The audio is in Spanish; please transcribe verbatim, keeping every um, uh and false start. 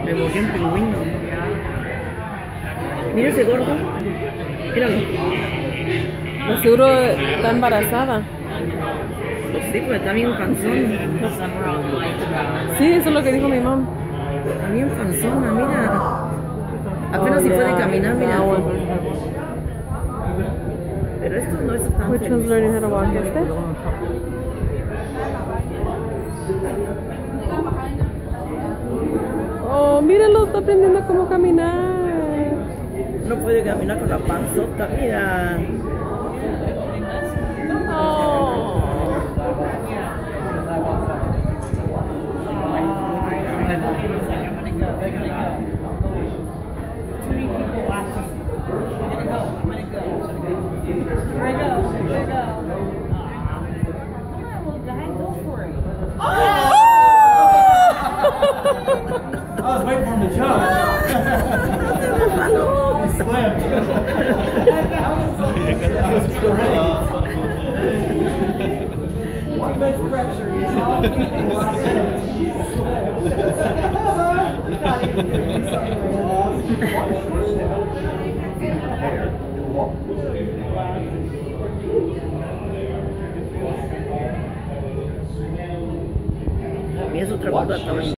Me mordió un pingüino. Mira ese gordo. Míralo. De seguro está embarazada. Pues sí, pues está bien panzón. Sí, eso es lo que dijo mi mamá. Está bien panzona, mira. Apenas si puede caminar, mira. Pero esto no es tan Which one's learning how to walk, este? Oh, míralo, está aprendiendo cómo caminar. No puede caminar con la panzota, mira. Oh. I was waiting for him to jump. He slipped. That was great. One big pressure, you Y es otra cosa también.